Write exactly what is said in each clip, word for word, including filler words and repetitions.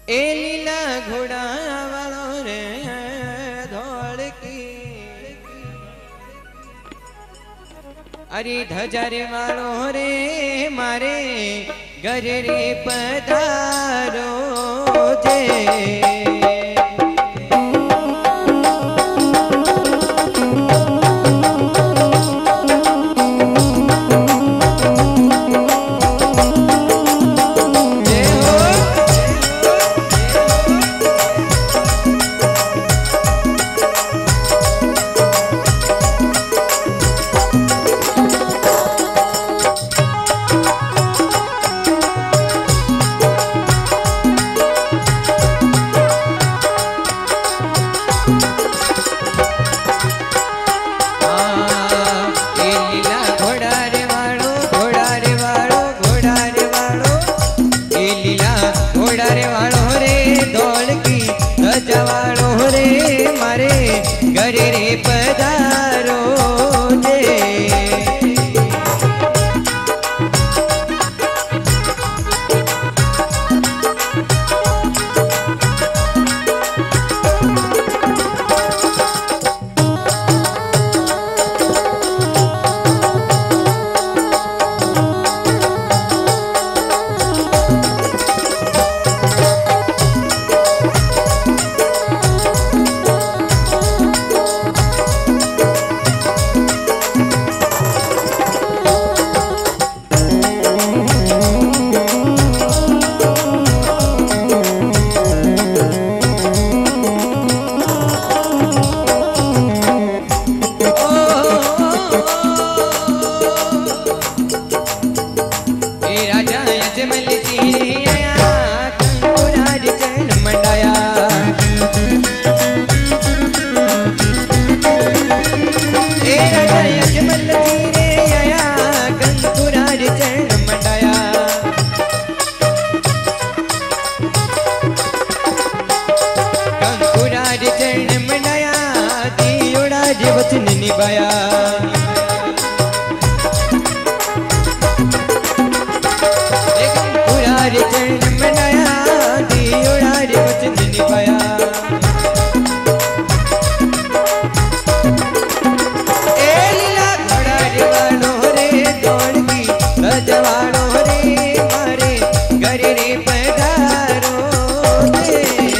ए लीला घोड़ा वालो रे धोल की अरे धजार वालो रे मारे घर रे पधारो जे वचन निभाया पुरारे चरण मनाया दियोड़ा रे वचन निभाया ए लीला घोड़ा रे वालो रे दौड़ की रजवाड़ो रे मारे घर रे पधारो रे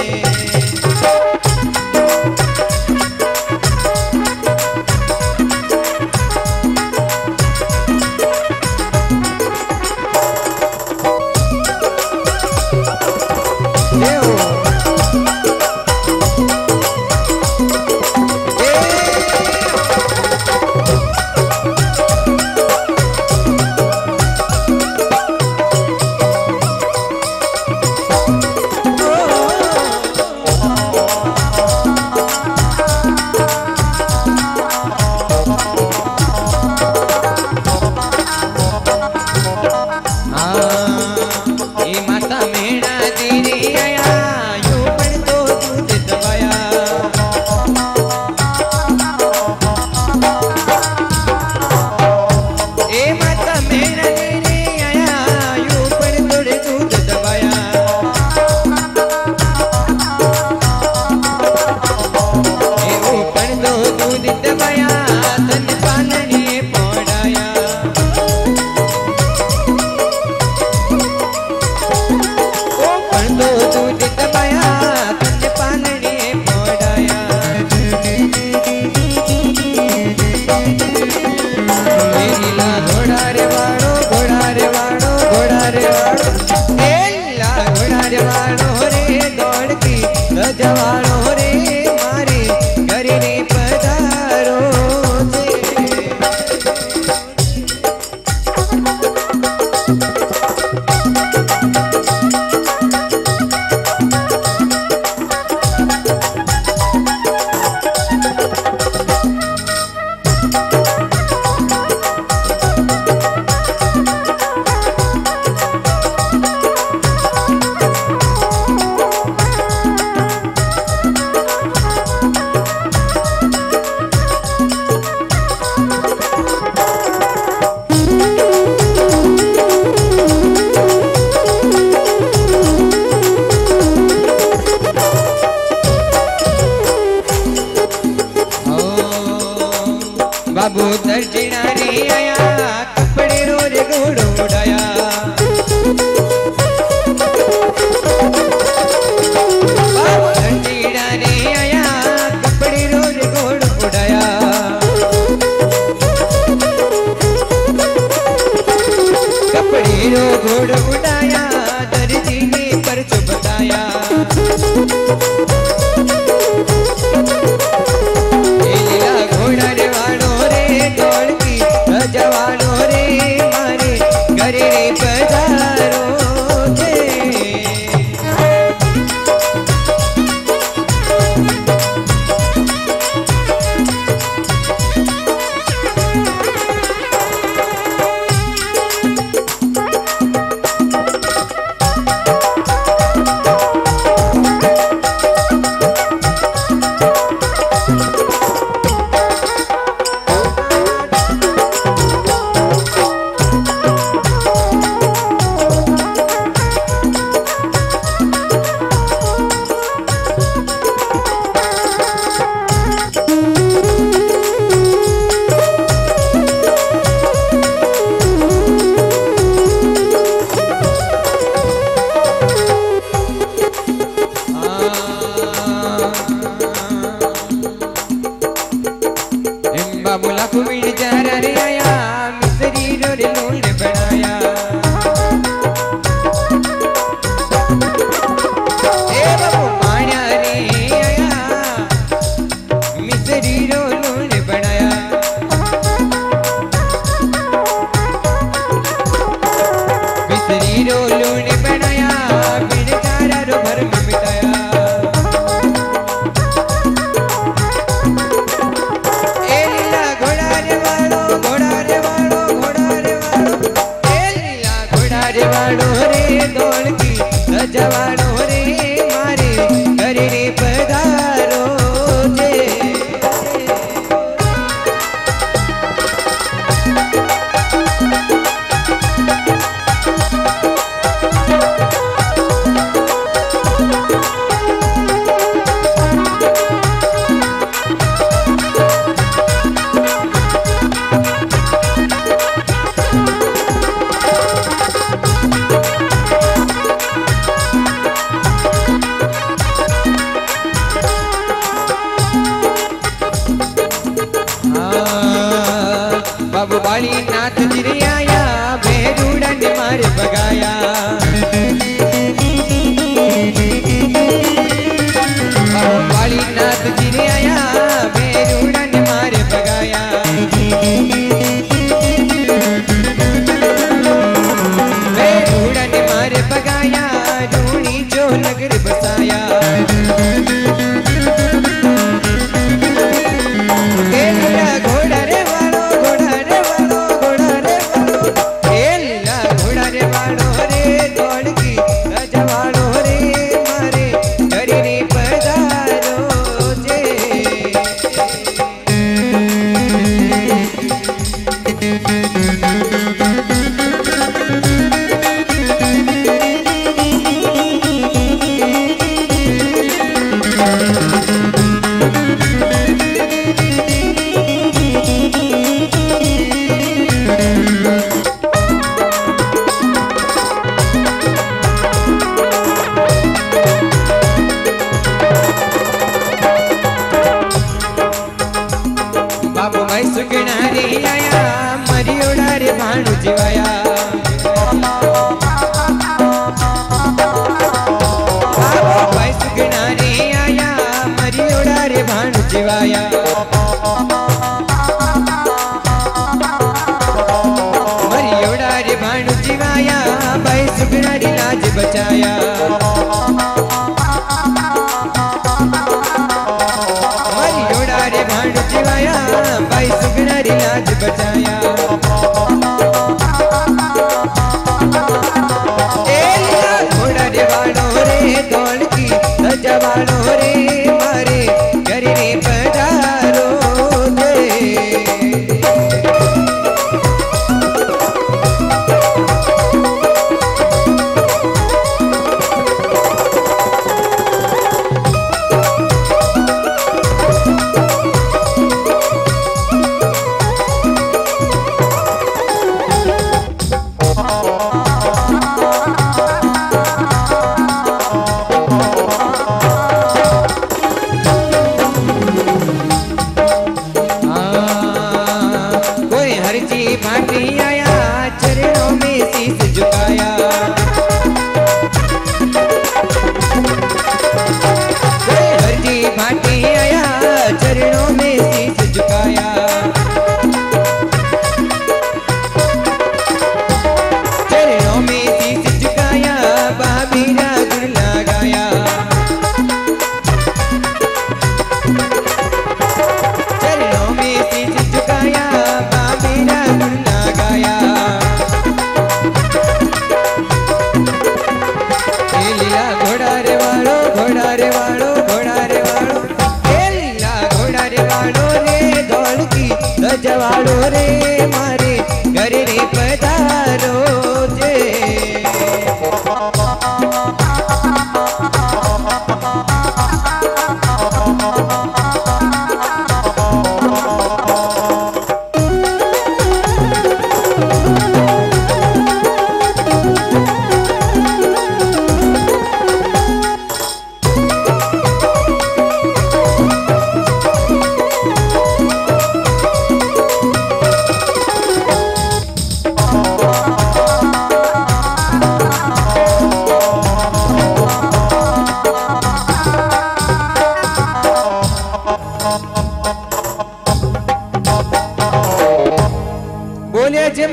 जवानो रे मारे घर रे पधारो ए लीला घोड़ा रे वाणो रे ढोलकी सजवाणो रे मारे घरे रे पधारो जे। बाबूला को मिल जा रे आया मिसरी रो रे लोल बनाया। ए बाबू माया रे आया मिसरी रो लोल बनाया। मिसरी रो लोल बनाया बिन चारा रो भर में मिटाया। वाणो रे ढोलकी सजवाणो रे मारे घरे रे पधारो जे। बाबू बाली नाथ जी आया भेरूड़ा ने मारे भगाया। बाबू बाली नाथ जी आया भेरूड़ा ने मारे भगाया। भेरूड़ा ने मारे भगाया रूणी जो नगर बसाया। घोड़ा रे वालो घोड़ा रे वालो घोड़ा रे वालो ए लीला घोड़ा रे वालो रे ढोलकी सजवाणो रे मारे घरे रे पधारो जे। बाबू भाई सुगना रे आया मरियोड़ा रे भाणु जीवाया। बाबू भाई सुगना रे आया मरियोड़ा रे भाणु जीवाया। मरियोड़ा रे भाणु जीवाया भाई सुगना री लाज बचाया। मरियोड़ा रे भाणु जीवाया भाई सुगना री लाज बचाया। ए लीला घोड़ा रे वाणो रे ढोलकी सजवाणो रे मारे घरे रे पधारो जे।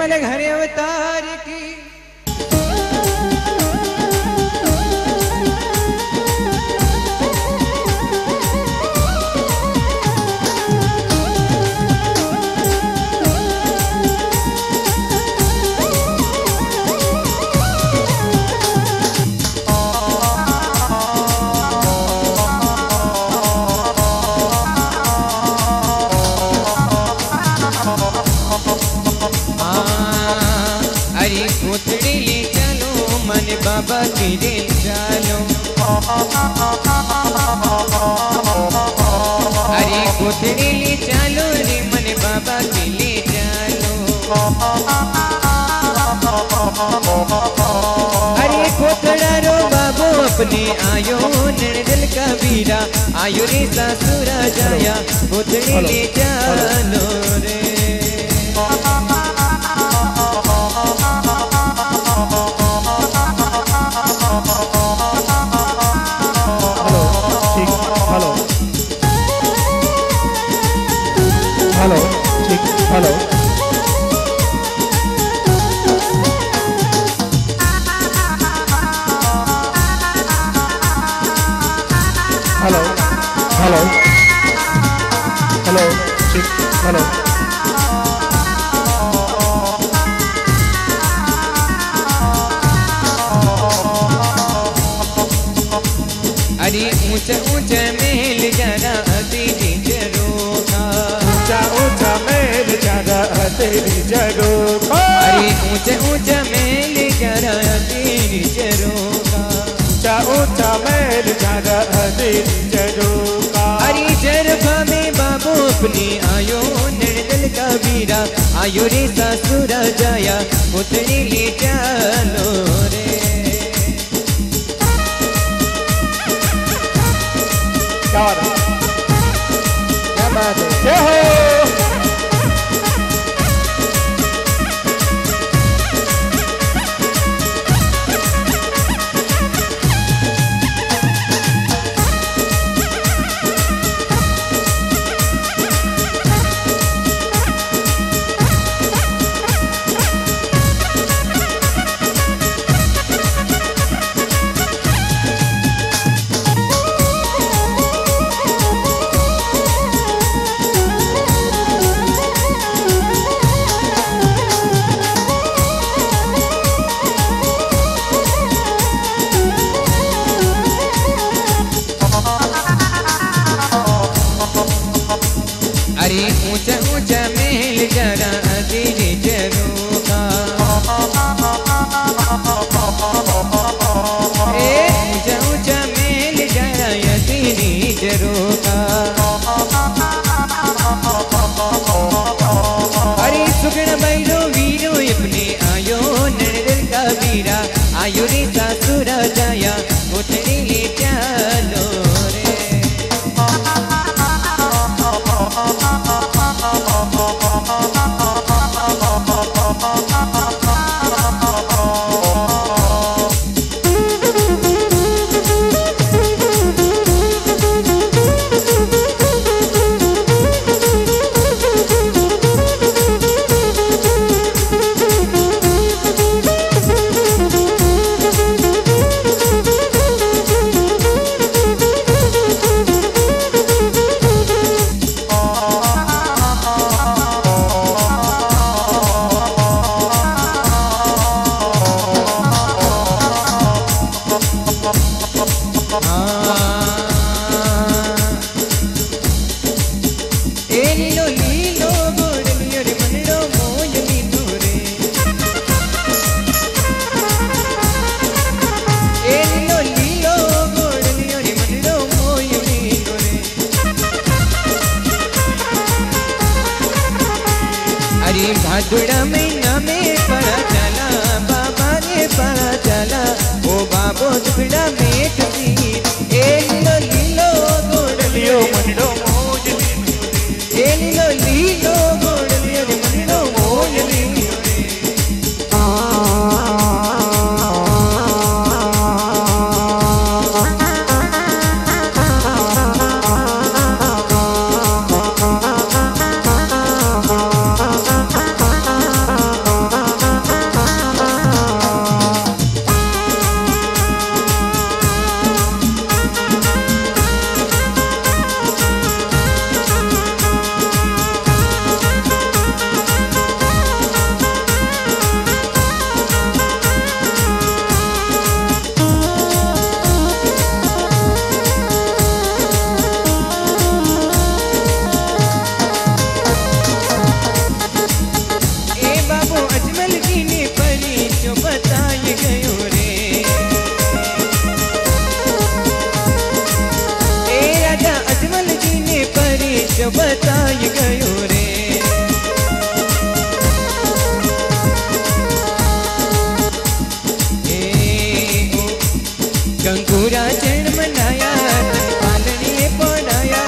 निर्मल घर अवतार की। बाबा की रे चालो, अरे कोथड़ी ले चालो रे मन बाबा के ले चालो। अरे कोथड़ा रो बाबू अपने आयो निर्दल का वीरा, आयो रे ससुरा जाया कोथड़ी ले चालो रे। हेलो ठीक हेलो हेलो हेलो हेलो ठीक हेलो अरे ऊंचा ऊंचा महल जरा तेरी जरोखा, ऊंचा ऊंचा महल जरा तेरी जरोखा, अरे ऊंचा ऊंचा महल जरा तेरी जरोखा, ऊंचा ऊंचा महल जरा तेरी जरोखा। अरे जरफा में बाबू अपनी आयो निर्दल का वीरा, आयो रे ससुरा जाया पुतली ले चालो रे। क्या बात है, क्या बात है, जय हो। अरे ऊंचा ऊंचा महल जरा तेरी जरोखा, ए ऊंचा ऊंचा महल जरा तेरी जरोखा। अरे सुगण बैरो वीरो अपने आयो निर्दल का वीरा, आयो रे ससुरा जाया कोठड़ी ले चालो रे। भादुड़ा महीना में पड़ा चला बाबा ने पड़ा चला, ओ बाबो दुखड़ा में कसी ए लीलो लीलो गोड़लियो मनडो मोज, ए लीलो लीलो गोड़लियो मनडो मोज लीलो रे। जो बताई गयो रे। गंगूरा चरण मनाया पालनी पढ़ाया।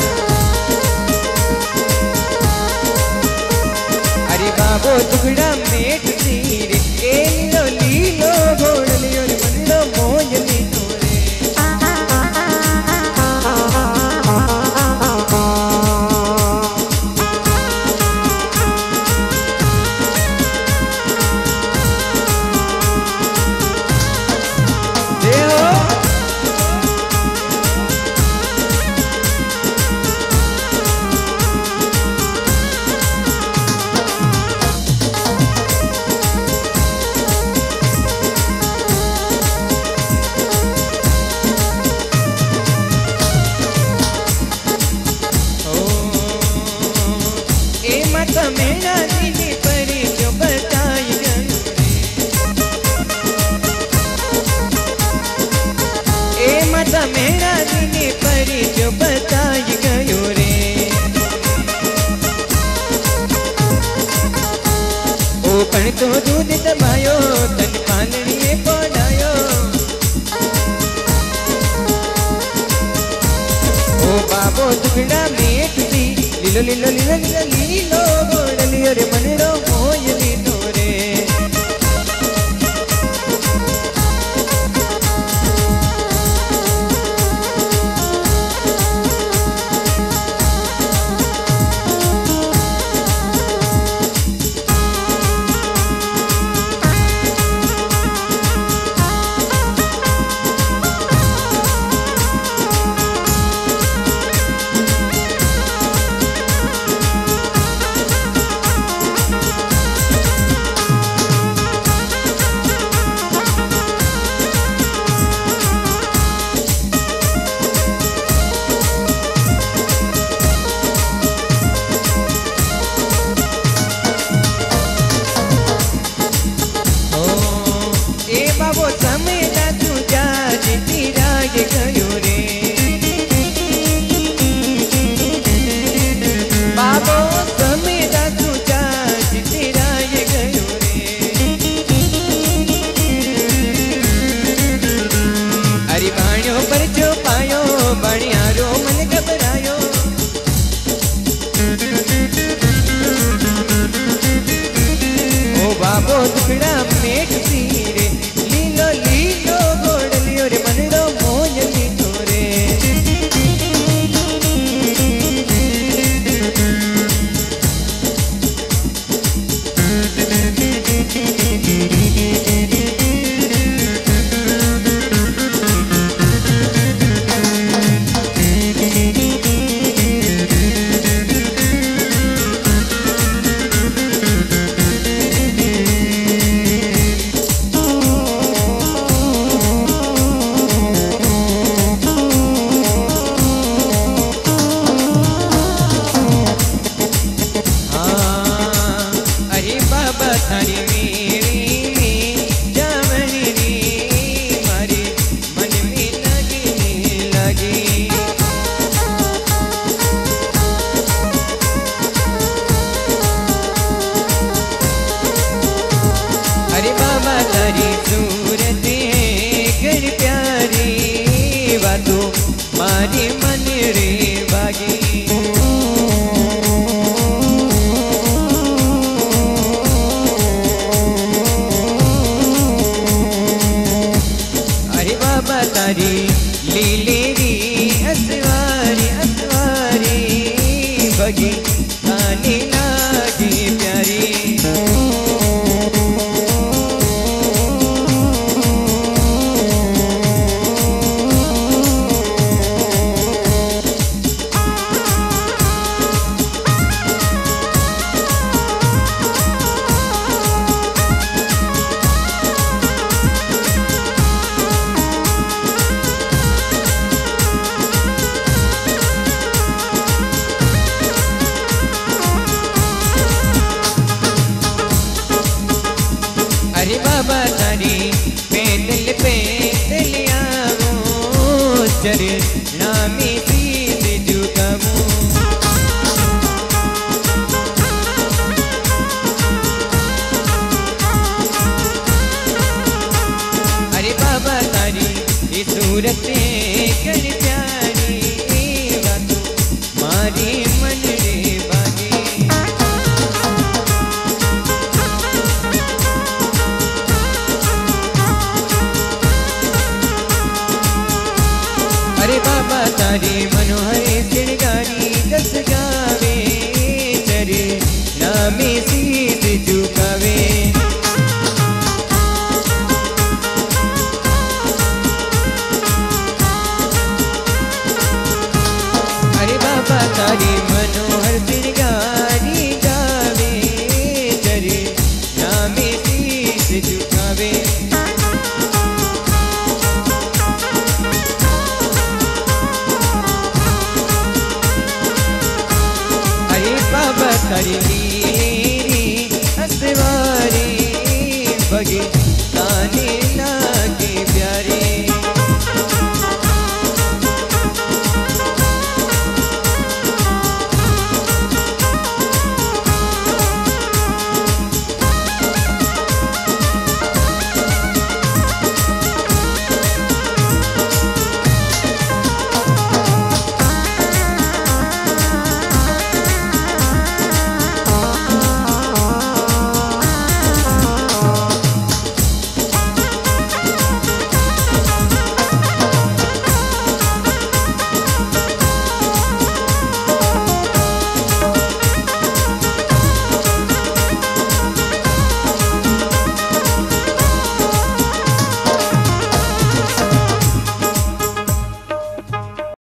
अरे बाबो टुकड़ा मेट तीर ए लीलो लीलो गोड़ लियो रे मंडो मोय लीलो रे। मेरा दिल पर जो बताई गयो रे। ए माता मेरा दिल पर जो बताई गयो रे। ओ पण तो दूध दबायो तन पालनी पढ़ायो। ओ बाबो टुकड़ा मेट दी लीलो लीलो लीलो लीलो लीलो गोड़ लियो रे मनड़ो मोय लीलो रे। गयो रे बाबो समेदा तुझा जितिराय गयो रे। अरे बाणियों पर जो पायो बणियारो मन घबरायो। ओ बाबो टुकड़ा मेट तीरे लीलो लीलो गोड़ लियो रे मनड़ो मोय लीलो रे। थारी मेरी जावनी री मारी मन में लगने लगी। अरे बाबा तारी सूरत गड़ प्यारी बातों मारी मन रे बागी। तारी लीली री असवारी असवारी बगी तानी लागी प्यारी। अरे बाबा तारी पैदल पैदल आवो चर नामी सीध झुकावो। मिलन प्यारी वातो मारी मन रे बाजी। अरे बाबा तारी मनोहर श्रृंगारी दस गावे चरे नामे शीश झुकावे। अरे बाबा तारी मनोहर श्रृंगारी गावे चरे नामे शीश झुकावे। बाबा तारी